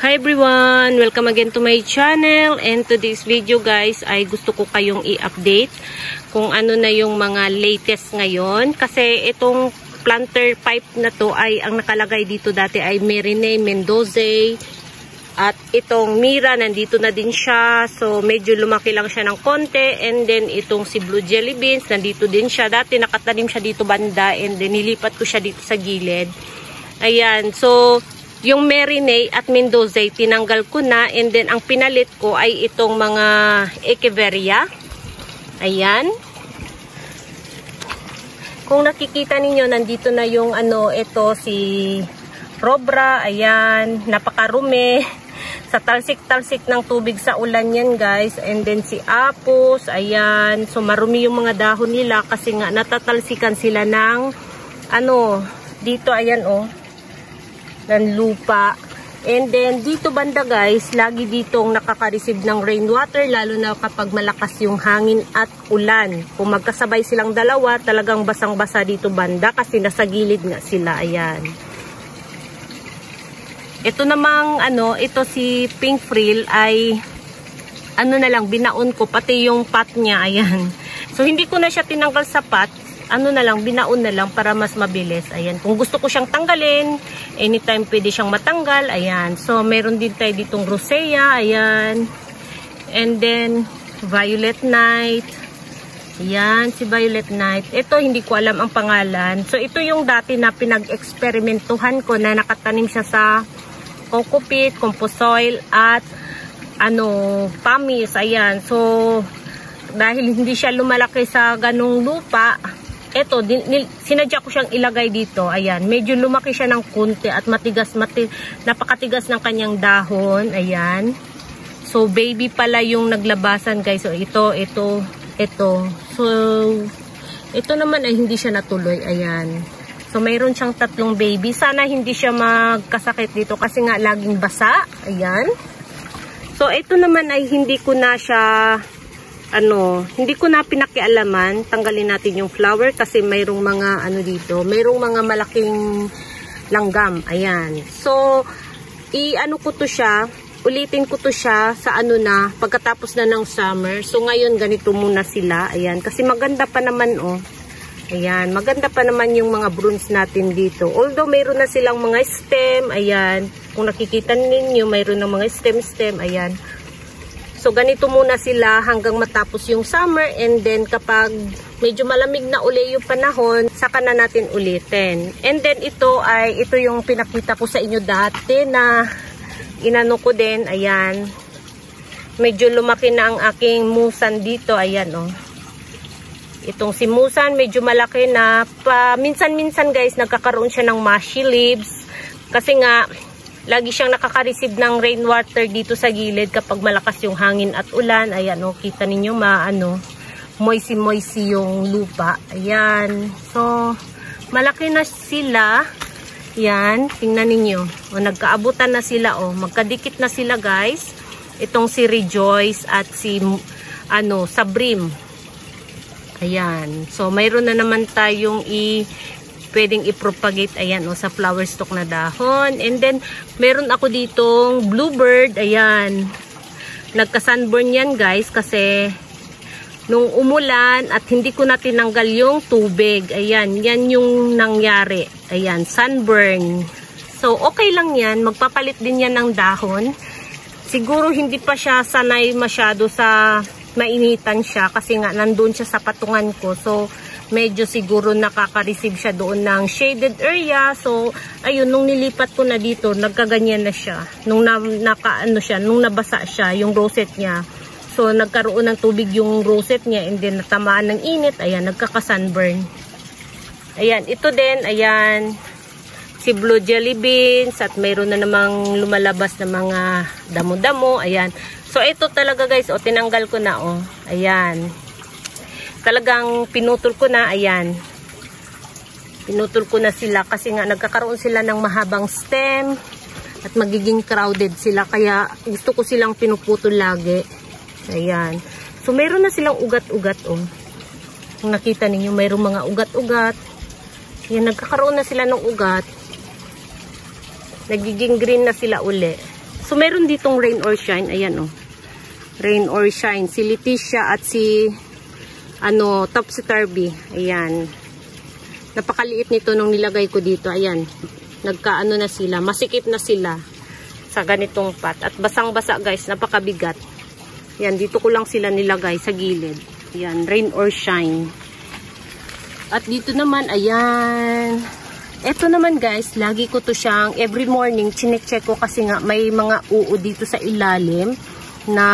Hi everyone! Welcome again to my channel, and today's video guys ay gusto ko kayong i-update kung ano na yung mga latest ngayon, kasi itong planter pipe na to ay ang nakalagay dito dati ay Merine, Mendoza, at itong Mira nandito na din siya, so medyo lumaki lang siya ng konti. And then itong si Blue Jelly Beans nandito din siya, dati nakatanim siya dito banda, and then nilipat ko siya dito sa gilid. Ayan, so yung Merine at Mendoza tinanggal ko na, and then ang pinalit ko ay itong mga Echeveria. Ayan. Kung nakikita ninyo, nandito na yung ito si Robra. Ayan, napakarumi. Sa talsik-talsik ng tubig sa ulan yan guys. And then si Apus, ayan. So marumi yung mga dahon nila kasi nga natatalsikan sila ng dito ayan ng lupa. And then dito banda guys, lagi ditong nakaka-receive ng rainwater, lalo na kapag malakas yung hangin at ulan. Kung magkasabay silang dalawa, talagang basang-basa dito banda kasi nasa gilid nga sila. Ayan. Ito namang ito si Pink Frill ay na lang, binaon ko pati yung pot niya. Ayan. So hindi ko na siya tinanggal sa pot. Na lang, binaon na lang para mas mabilis. Ayan. Kung gusto ko siyang tanggalin, anytime pwede siyang matanggal. Ayan. So, meron din tayo ditong Rosea. Ayan. And then, Violet Night. Ayan, si Violet Night. Ito, hindi ko alam ang pangalan. So, ito yung dati na pinag-eksperimentuhan ko na nakatanim siya sa coco peat, compost soil, at pamis. Ayan. So, dahil hindi siya lumalaki sa ganung lupa, ito, sinadya ko siyang ilagay dito. Ayan, medyo lumaki siya ng kunti at napakatigas ng kanyang dahon. Ayan. So, baby pala yung naglabasan guys. So, ito. So, ito naman ay hindi siya natuloy. Ayan. So, mayroon siyang 3 baby. Sana hindi siya magkasakit dito kasi nga laging basa. Ayan. So, ito naman ay hindi ko na siya hindi ko na pinakialaman. Tanggalin natin yung flower kasi mayroong mga dito, mayroong mga malaking langgam. Ayan. So, ko to siya, ulitin ko to siya sa pagkatapos na ng summer. So, ngayon ganito muna sila. Ayan. Kasi maganda pa naman Ayan. Maganda pa naman yung mga brooms natin dito. Although, mayroon na silang mga stem. Ayan. Kung nakikita ninyo, mayroon na mga stem. Ayan. So, ganito muna sila hanggang matapos yung summer, and then kapag medyo malamig na uli yung panahon, saka na natin ulitin. And then ito yung pinakita ko sa inyo dati na inano ko din. Ayan. Medyo lumaki na ang aking musan dito. Ayan Itong si musan, medyo malaki na. Minsan-minsan guys, nagkakaroon siya ng mushy leaves. Kasi nga, lagi siyang nakaka-receive ng rainwater dito sa gilid kapag malakas yung hangin at ulan. Ayan kita ninyo moisty yung lupa. Ayan. So, malaki na sila. Ayan, tingnan ninyo. Nagkaabutan na sila magkadikit na sila guys. Itong si Rejoice at si Sabrim. Ayan. So, mayroon na naman tayong pwedeng i-propagate, ayan, sa flower stalk na dahon. And then, meron ako ditong bluebird, ayan. Nagka-sunburn yan, guys, kasi nung umulan at hindi ko na tinanggal yung tubig, ayan, yan yung nangyari. Ayan, sunburn. So, okay lang yan. Magpapalit din yan ng dahon. Siguro hindi pa siya sanay masyado sa mainitan siya kasi nga nandun siya sa patungan ko. So, medyo siguro nakaka-receive siya doon ng shaded area. So, ayun, nung nilipat ko na dito, nagkaganyan na siya. Nung nung nabasa siya, yung rosette niya. So, nagkaroon ng tubig yung rosette niya, and then natamaan ng init, ayan, nagkaka-sunburn. Ayan, ito din, ayan, si Blue Jelly Beans, at mayroon na namang lumalabas na mga damo-damo, ayan. So, ito talaga guys, tinanggal ko na, ayan. Talagang pinutol ko na, ayan. Pinutol ko na sila kasi nga nagkakaroon sila ng mahabang stem at magiging crowded sila. Kaya gusto ko silang pinuputol lagi. Ayan. So, mayroon na silang ugat-ugat, Kung nakita ninyo, mayroong mga ugat-ugat. Ayan, nagkakaroon na sila ng ugat. Nagiging green na sila uli. So, So, meron ditong rain or shine. Ayan, oh. Rain or shine. Si Leticia at si, topsy-turvy. Ayan. Napakaliit nito nung nilagay ko dito. Ayan. Nagkaano na sila. Masikip na sila sa ganitong pot. At basang-basa, guys. Napakabigat. Ayan. Dito ko lang sila nilagay sa gilid. Ayan. Rain or shine. At dito naman, ayan. Ito naman guys, lagi ko to siyang every morning chinecheck ko kasi nga may mga uod dito sa ilalim na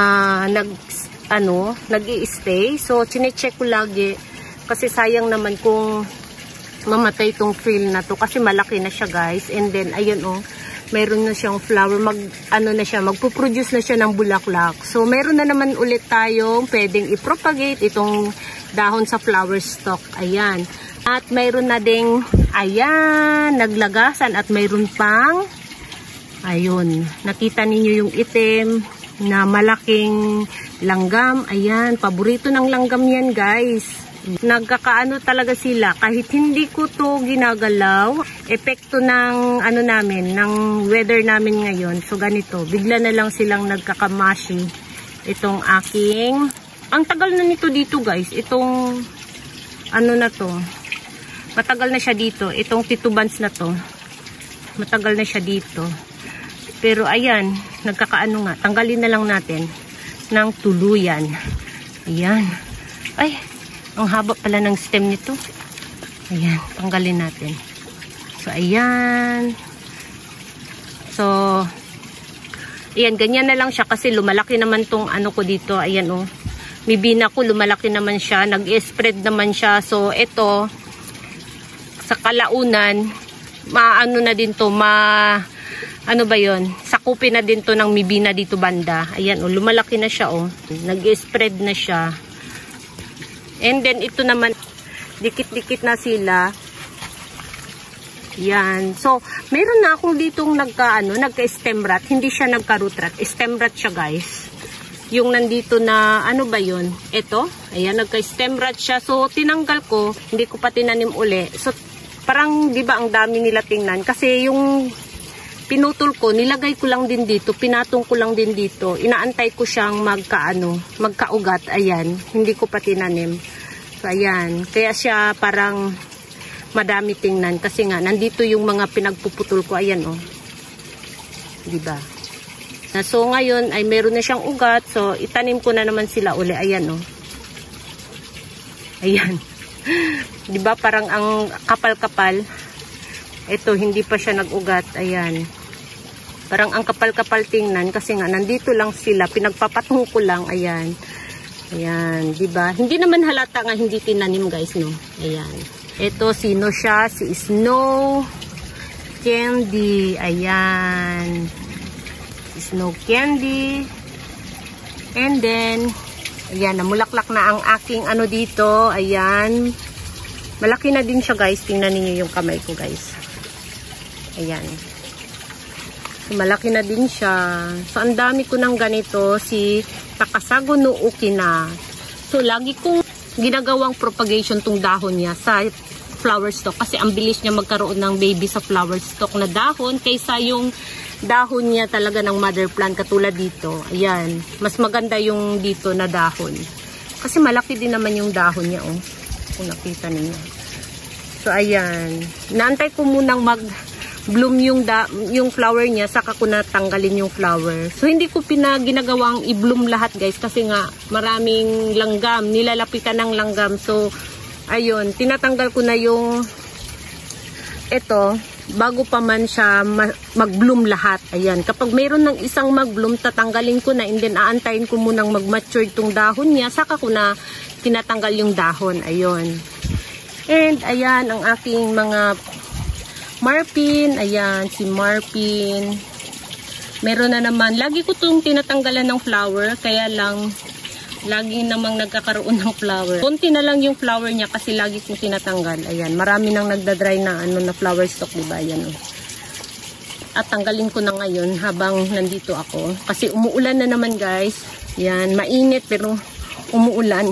nag-i-stay. So chinecheck ko lagi kasi sayang naman kung mamatay itong frill na to kasi malaki na siya guys. And then ayun oh, mayroon na siyang flower, magpo-produce na siya ng bulaklak. So meron na naman ulit tayong pwedeng i-propagate itong dahon sa flower stalk. Ayan. At mayroon na ding, ayan, naglagasan at mayroon pang, ayun, nakita ninyo yung itim na malaking langgam. Ayan, paborito ng langgam yan guys. Nagkakaano talaga sila kahit hindi ko to ginagalaw. Epekto ng ng weather namin ngayon. So ganito, bigla na lang silang nagkakamashi. Itong aking, ang tagal na nito dito guys. Itong na to. Matagal na siya dito. Itong titubans na to. Matagal na siya dito. Pero ayan, nagkakaano nga. Tanggalin na lang natin ng tuluyan. Ayan. Ay, ang haba pala ng stem nito. Ayan, tanggalin natin. So, ayan. So, ayan, ganyan na lang siya kasi lumalaki naman tong ko dito. Ayan, oh. Mibina ko, lumalaki naman siya. Nag-spread naman siya. So, ito, sa kalaunan, na din to, sakupin na din to ng mibina dito banda. Ayan, oh, lumalaki na siya, oh. Nag-spread na siya. And then, ito naman, dikit-dikit na sila. Yan. So, meron na akong ditong nagka-stem rot. Hindi siya nagka-root rot. Stem rot siya, guys. Yung nandito na, ito. Ayan, nagka-stem rot siya. So, tinanggal ko. Hindi ko pa tinanim uli. So, parang, di ba, ang dami nila tingnan. Kasi yung pinutol ko, nilagay ko lang din dito. Pinatong ko lang din dito. Inaantay ko siyang magkaugat. Ayan. Hindi ko pa tinanim. So, ayan. Kaya siya parang madami tingnan. Kasi nga, nandito yung mga pinagpuputol ko. Ayan, oh. Diba? So, ngayon, ay meron na siyang ugat. So, itanim ko na naman sila uli. Ayan, oh. Ayan. Diba? Parang ang kapal-kapal. Ito, hindi pa siya nag-ugat. Ayan. Parang ang kapal-kapal tingnan. Kasi nga, nandito lang sila. Pinagpapatong ko lang. Ayan. Ayan. Diba? Hindi naman halata nga hindi tinanim, guys, no? Ayan. Ito, sino siya? Si Snow Candy. Ayan. Snow Candy. And then, ayan, namulaklak na ang aking dito. Ayan. Malaki na din siya, guys. Tingnan niyo yung kamay ko, guys. Ayan. So, malaki na din siya. So, ang dami ko ng ganito. Si Takasago no Ukina. So, lagi kong ginagawang propagation tong dahon niya sa flower stalk. Kasi ang bilis niya magkaroon ng baby sa flower stalk na dahon kaysa yung dahon niya talaga ng mother plant katulad dito. Ayan. Mas maganda yung dito na dahon. Kasi malaki din naman yung dahon niya, oh. Kung nakita niyo. So, ayan. Naantay ko munang mag-bloom yung flower niya, saka ko natanggalin yung flower. So, hindi ko ginagawang i-bloom lahat, guys. Kasi nga, maraming langgam. Nilalapitan ng langgam. So, ayun. Tinatanggal ko na yung ito, bago pa man siya mag-bloom lahat. Ayan. Kapag mayroon ng isang mag-bloom, tatanggalin ko na and then aantayin ko munang mag-mature itong dahon niya. Saka ko na tinatanggal yung dahon. Ayun. And ayan ang aking mga marpin. Ayan, si marpin. Meron na naman. Lagi ko itong tinatanggalan ng flower. Kaya lang, lagi namang nagkakaroon ng flower. Konti na lang yung flower niya kasi lagi kong tinatanggal. Ayan, marami nang nagdadry na na flower stalk, diba? Ayan, oh. At tanggalin ko na ngayon habang nandito ako. Kasi umuulan na naman, guys. Ayan, mainit pero umuulan.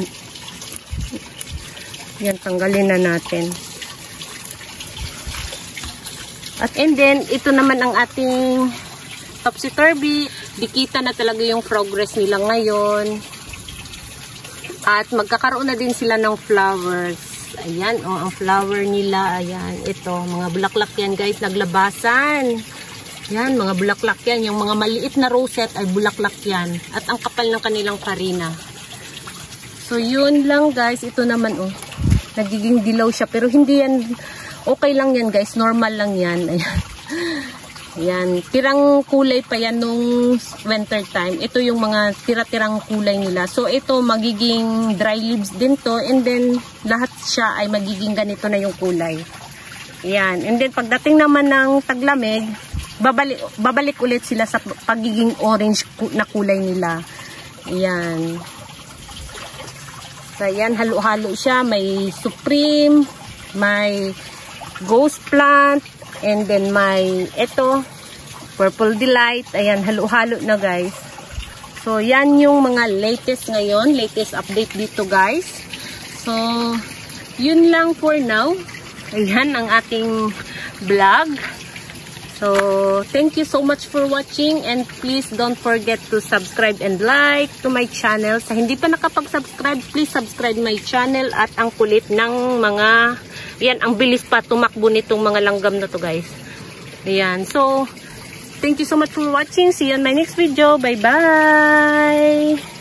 Ayan, tanggalin na natin. At and then, ito naman ang ating topsy-turvy. Dikita na talaga yung progress nila ngayon. At magkakaroon na din sila ng flowers. Ayan, ang flower nila. Ayan, ito, mga bulaklak yan guys, naglabasan. Yan, mga bulaklak yan. Yung mga maliit na rosette ay bulaklak yan. At ang kapal ng kanilang karina. So, yun lang guys. Ito naman, nagiging dilaw siya. Pero hindi yan, okay lang yan guys. Normal lang yan. Ayan. Ayan. Tirang kulay pa yan nung winter time. Ito yung mga tira-tirang kulay nila. So, ito magiging dry leaves din to. And then, lahat siya ay magiging ganito na yung kulay. Ayan. And then, pagdating naman ng taglamig, babalik ulit sila sa pagiging orange na kulay nila. Ayan. So, ayan, halo-halo siya. May Supreme, may Ghost Plant, and then may ito, Purple Delight. Ayan, halo-halo na guys. So, yan yung mga latest ngayon. Latest update dito guys. So, yun lang for now. Ayan ang ating vlog. So, thank you so much for watching and please don't forget to subscribe and like to my channel. Sa hindi pa nakapag-subscribe, please subscribe my channel at ang kulit ng mga, yan, ang bilis pa tumakbo nitong mga langgam na to guys. Ayan, so, thank you so much for watching. See you on my next video. Bye-bye!